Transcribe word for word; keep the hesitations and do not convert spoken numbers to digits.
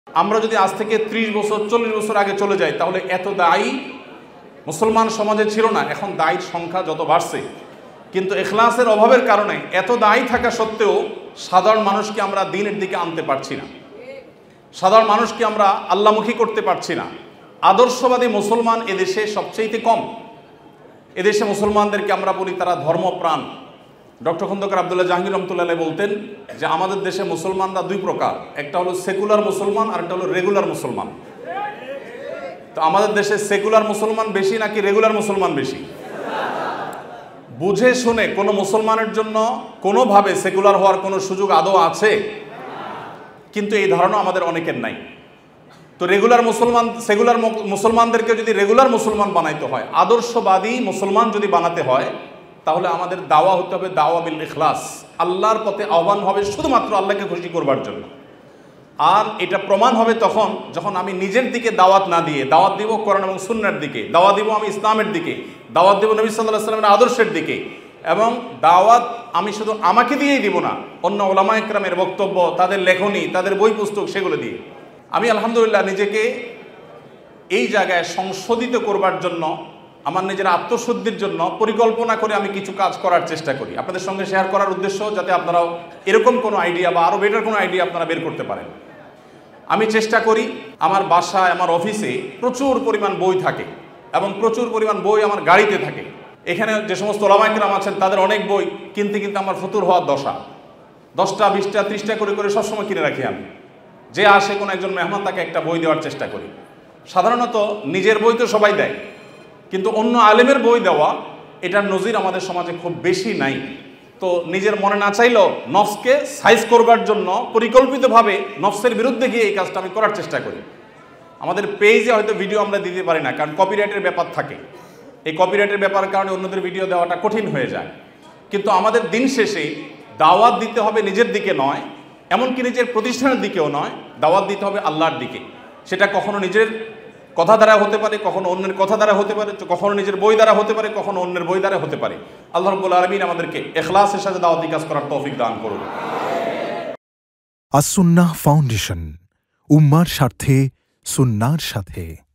আমরা যদি আজ থেকে ত্রিশ বছর চল্লিশ বছর আগে চলে যাই তাহলে এত দায়ী মুসলমান সমাজে ছিল না। এখন দায়ীর সংখ্যা যত বাড়ছে, কিন্তু ইখলাসের অভাবের কারণে এত দায়ী থাকা সত্ত্বেও সাধারণ মানুষকে আমরা দ্বীনের দিকে আনতে পারছি না, সাধারণ মানুষকে আমরা আল্লাহমুখী করতে পারছি না। আদর্শবাদী মুসলমান এদেশে সবচেয়ে কম। এদেশে মুসলমানদেরকে আমরা বলি তারা ধর্মপ্রাণ। ডক্টর খন্দকার আব্দুল্লাহ জাহাঙ্গীর রহমতুল্লাহ বলতেন যে আমাদের দেশে মুসলমানরা দুই প্রকার, একটা হলো সেকুলার মুসলমান আর একটা হলো রেগুলার মুসলমান। তো আমাদের দেশে সেকুলার মুসলমান বেশি নাকি রেগুলার মুসলমান বেশি? বুঝে শুনে কোনো মুসলমানের জন্য কোনোভাবে সেকুলার হওয়ার কোনো সুযোগ আদৌ আছে? কিন্তু এই ধারণা আমাদের অনেকের নাই। তো রেগুলার মুসলমান সেকুলার মুসলমানদেরকে যদি রেগুলার মুসলমান বানাইতে হয়, আদর্শবাদী মুসলমান যদি বানাতে হয়, তাহলে আমাদের দাওয়া হতে হবে দাওয়া বিল ইখলাস। আল্লাহর পথে আহ্বান হবে শুধুমাত্র আল্লাহকে খুশি করবার জন্য। আর এটা প্রমাণ হবে তখন যখন আমি নিজের দিকে দাওয়াত না দিয়ে দাওয়াত দিব কোরআন এবং সুন্নাহর দিকে, দাওয়াত দিব আমি ইসলামের দিকে, দাওয়াত দিব নবী সাল্লাল্লাহু আলাইহি ওয়াসাল্লামের আদর্শের দিকে। এবং দাওয়াত আমি শুধু আমাকে দিয়েই দিব না, অন্য ওলামা ইকরামের বক্তব্য, তাদের লেখনী, তাদের বই পুস্তক, সেগুলো দিয়ে। আমি আলহামদুলিল্লাহ নিজেকে এই জায়গায় সংশোধিত করবার জন্য, আমার নিজের আত্মশুদ্ধির জন্য পরিকল্পনা করে আমি কিছু কাজ করার চেষ্টা করি, আপনাদের সঙ্গে শেয়ার করার উদ্দেশ্য যাতে আপনারাও এরকম কোনো আইডিয়া বা আরও বেটার কোনো আইডিয়া আপনারা বের করতে পারেন। আমি চেষ্টা করি আমার বাসায়, আমার অফিসে প্রচুর পরিমাণ বই থাকে এবং প্রচুর পরিমাণ বই আমার গাড়িতে থাকে। এখানে যে সমস্ত ওলামা ইকরাম আছেন তাদের অনেক বই কিনতে কিনতে আমার ফতুর হওয়ার দশা। দশটা বিশটা ত্রিশটা করে করে সবসময় কিনে রাখি আমি। যে আসে কোনো একজন মেহমান তাকে একটা বই দেওয়ার চেষ্টা করি। সাধারণত নিজের বই তো সবাই দেয়, কিন্তু অন্য আলেমের বই দেওয়া এটার নজির আমাদের সমাজে খুব বেশি নাই। তো নিজের মনে না চাইলেও নফসকে সাইজ করবার জন্য পরিকল্পিতভাবে নফসের বিরুদ্ধে গিয়ে এই কাজটা আমি করার চেষ্টা করি। আমাদের পেজে হয়তো ভিডিও আমরা দিতে পারি না, কারণ কপিরাইটের ব্যাপার থাকে। এই কপিরাইটের ব্যাপারের কারণে অন্যদের ভিডিও দেওয়াটা কঠিন হয়ে যায়। কিন্তু আমাদের দিন শেষে দাওয়াত দিতে হবে নিজের দিকে নয়, এমনকি নিজের প্রতিষ্ঠানের দিকেও নয়, দাওয়াত দিতে হবে আল্লাহর দিকে। সেটা কখনো নিজের কথা দ্বারা হতে পারে, কখনো অন্যের কথা দ্বারা হতে পারে, কখনো নিজের বই দ্বারা হতে পারে, কখনো অন্যের বই দ্বারা হতে পারে। আল্লাহ রাব্বুল আলামিন আমাদেরকে ইখলাসের সাথে দাওয়াতি কাজ করার তৌফিক দান করুন। আস সুন্নাহ ফাউন্ডেশন, উম্মার স্বার্থে সুন্নাহর সাথে।